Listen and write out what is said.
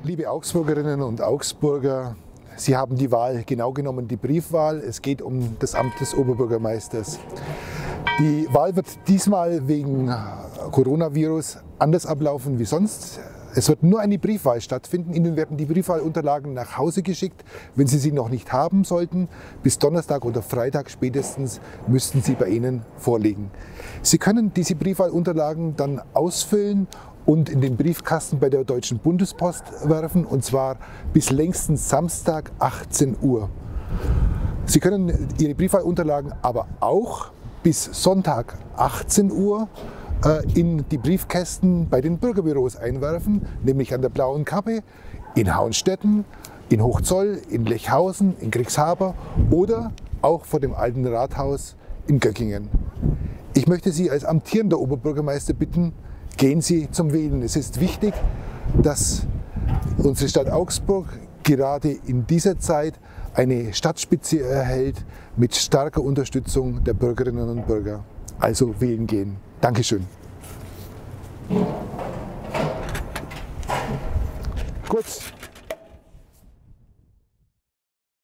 Liebe Augsburgerinnen und Augsburger, Sie haben die Wahl, genau genommen die Briefwahl. Es geht um das Amt des Oberbürgermeisters. Die Wahl wird diesmal wegen Coronavirus anders ablaufen wie sonst. Es wird nur eine Briefwahl stattfinden. Ihnen werden die Briefwahlunterlagen nach Hause geschickt. Wenn Sie sie noch nicht haben sollten, bis Donnerstag oder Freitag spätestens müssten sie bei Ihnen vorliegen. Sie können diese Briefwahlunterlagen dann ausfüllen und in den Briefkasten bei der Deutschen Bundespost werfen, und zwar bis längstens Samstag 18 Uhr. Sie können Ihre Briefwahlunterlagen aber auch bis Sonntag 18 Uhr in die Briefkästen bei den Bürgerbüros einwerfen, nämlich an der Blauen Kappe, in Hauenstetten, in Hochzoll, in Lechhausen, in Kriegshaber oder auch vor dem alten Rathaus in Göckingen. Ich möchte Sie als amtierender Oberbürgermeister bitten, gehen Sie zum Wählen. Es ist wichtig, dass unsere Stadt Augsburg gerade in dieser Zeit eine Stadtspitze erhält mit starker Unterstützung der Bürgerinnen und Bürger. Also wählen gehen. Dankeschön. Kurz.